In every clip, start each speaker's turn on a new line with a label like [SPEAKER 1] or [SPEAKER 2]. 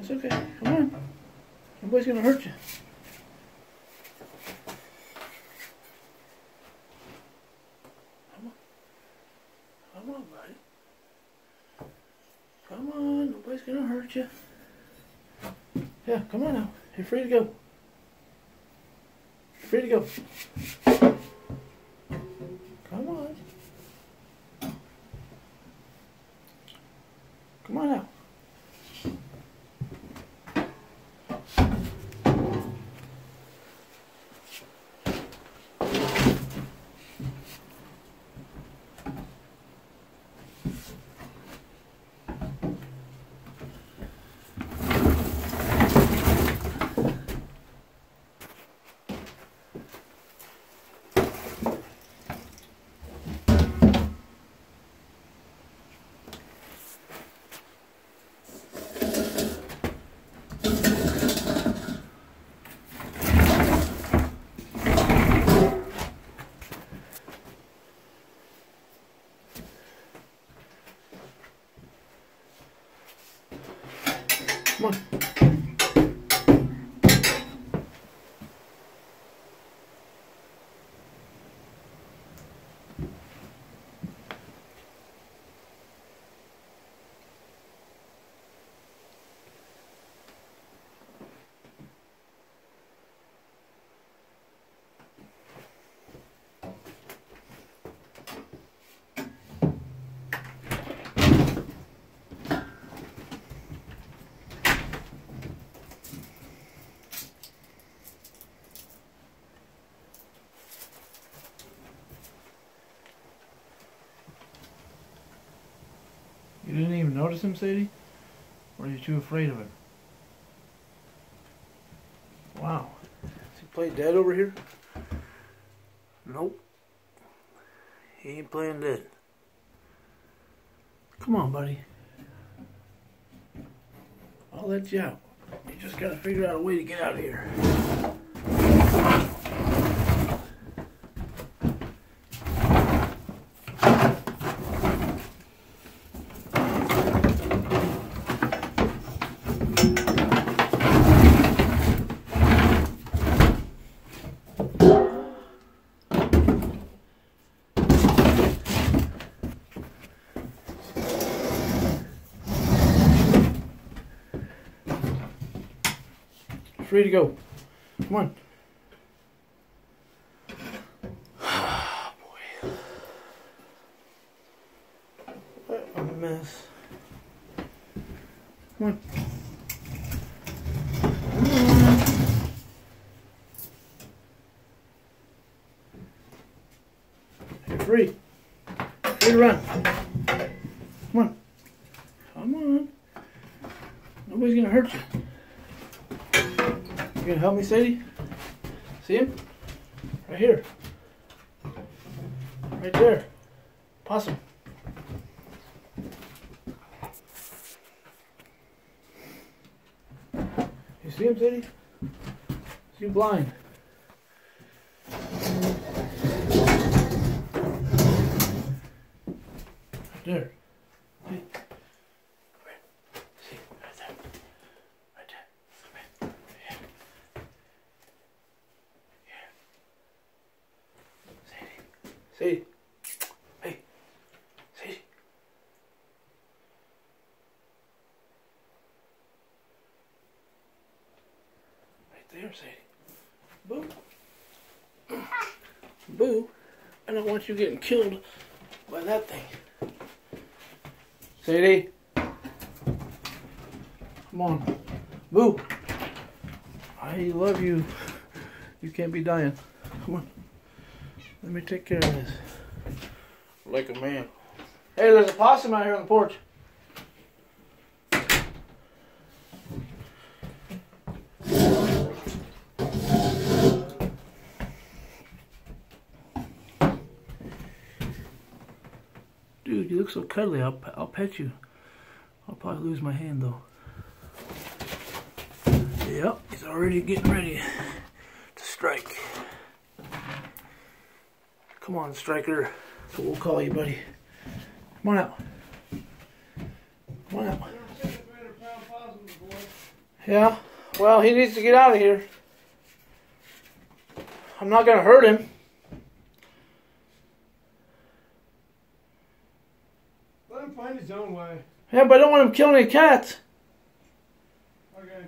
[SPEAKER 1] It's okay. Come on. Nobody's gonna hurt you. Come on. Come on, buddy. Come on. Nobody's gonna hurt you. Yeah, come on now. You're free to go. You're free to go. Come on. Come on now. Come on. You didn't even notice him, Sadie? Or are you too afraid of him? Wow. Does he play dead over here? Nope. He ain't playing dead. Come on, buddy. I'll let you out. You just gotta figure out a way to get out of here. Free to go. Come on. Oh, boy. What a mess. Come on. Come on. You're free. Free to run. Come on. Come on. Nobody's gonna hurt you. You gonna help me, Sadie? See him? Right here. Right there. Possum. You see him, Sadie? Is he blind? Right there. See? See? Right there. Right there. Come here. Sadie. Hey. Sadie. Right there, Sadie. Boo. Boo. I don't want you getting killed by that thing. Sadie. Come on. Boo. I love you. You can't be dying. Come on. Let me take care of this. Like a man. Hey, there's a possum out here on the porch. Dude, you look so cuddly. I'll pet you. I'll probably lose my hand though. Yep, he's already getting ready to strike. Come on, Striker. That's what we'll call you, buddy. Come on out. Come on out. Yeah, well, he needs to get out of here. I'm not going to hurt him.
[SPEAKER 2] Let him find his own way.
[SPEAKER 1] Yeah, but I don't want him killing any cats.
[SPEAKER 2] Okay.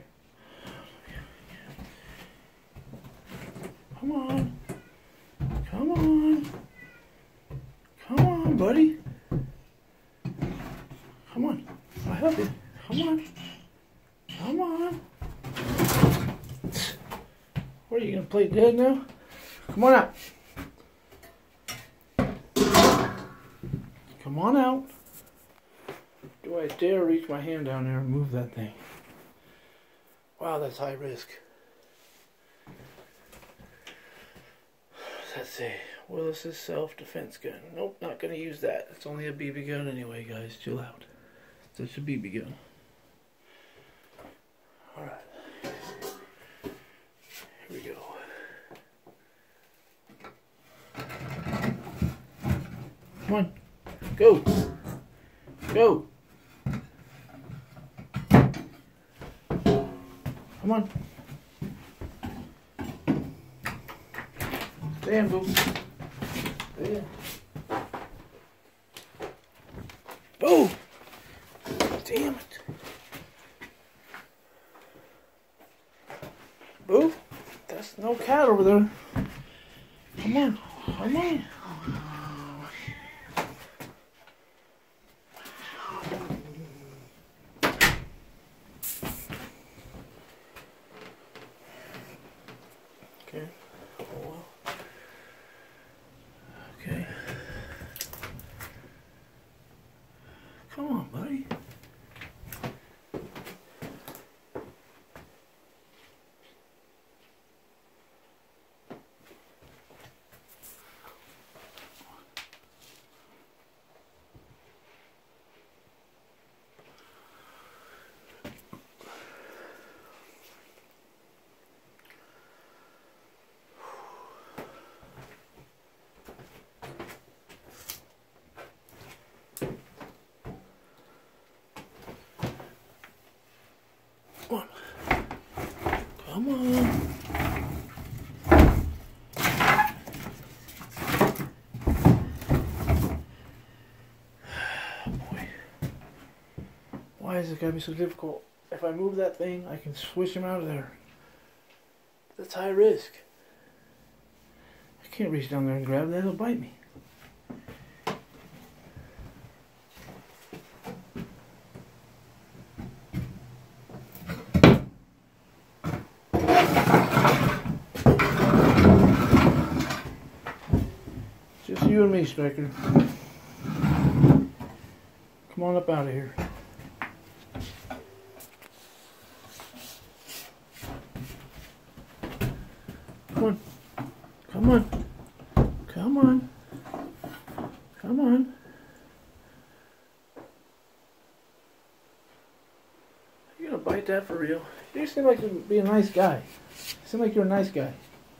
[SPEAKER 1] Come on. Come on. Come on, buddy. Come on. I'll help you. Come on. Come on. What are you going to play dead now? Come on out. Come on out. Do I dare reach my hand down there and move that thing? Wow, that's high risk. Let's see. Willis's self-defense gun. Nope, not going to use that. It's only a BB gun anyway, guys. Chill out. It's just a BB gun. Alright. Here we go. Come on. Go. Go. Come on. Damn, boo. Damn. Boo! Damn it. Boo? That's no cat over there. Come on. Come on. Okay. Oh, well. Okay. Come on, buddy. Come on. Come on. Boy. Why is it gotta be so difficult? If I move that thing, I can swish him out of there. That's high risk. I can't reach down there and grab that, he'll bite me. Just you and me, Striker. Come on up out of here. Come on. Come on. Come on. Come on. You gonna bite that for real? You seem like you'd be a nice guy. You seem like you're a nice guy.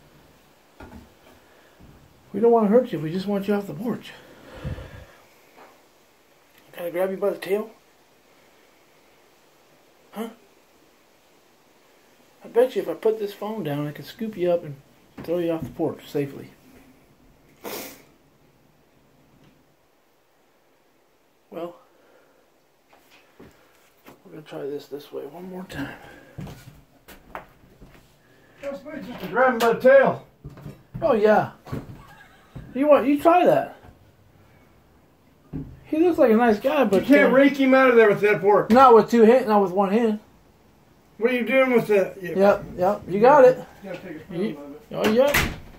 [SPEAKER 1] We don't want to hurt you, we just want you off the porch. Can I grab you by the tail? Huh? I bet you if I put this phone down, I can scoop you up and throw you off the porch safely. Well, we're going to try this way one more time.
[SPEAKER 2] That's me just to grab him by the tail.
[SPEAKER 1] Oh yeah. You try that. He looks like a nice guy, but
[SPEAKER 2] you can't rake him out of there with that fork.
[SPEAKER 1] Not with two hands, not with one hand.
[SPEAKER 2] What are you doing with that?
[SPEAKER 1] Yep, you got it.
[SPEAKER 2] You gotta take a film of it.
[SPEAKER 1] Oh, yep.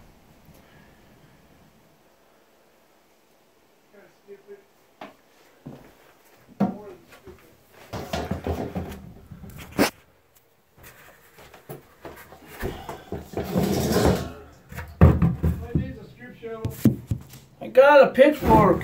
[SPEAKER 1] I got a pitchfork.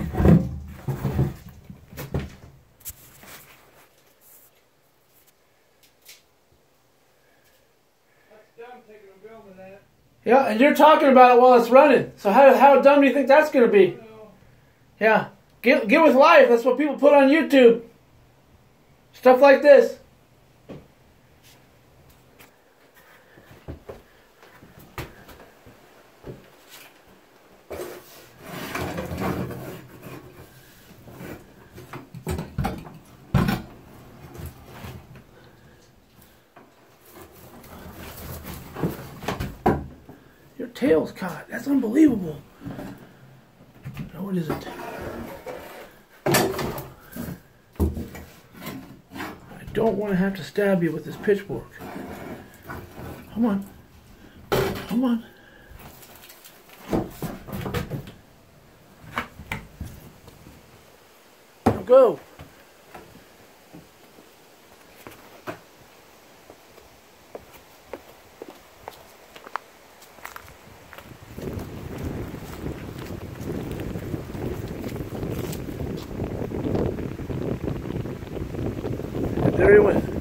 [SPEAKER 1] Yeah, and you're talking about it while it's running. So how dumb do you think that's going to be? Yeah. Get with life. That's what people put on YouTube. Stuff like this. tail's caught. That's unbelievable. No, it isn't. I don't want to have to stab you with this pitchfork. Come on. Come on. Now go. There he went.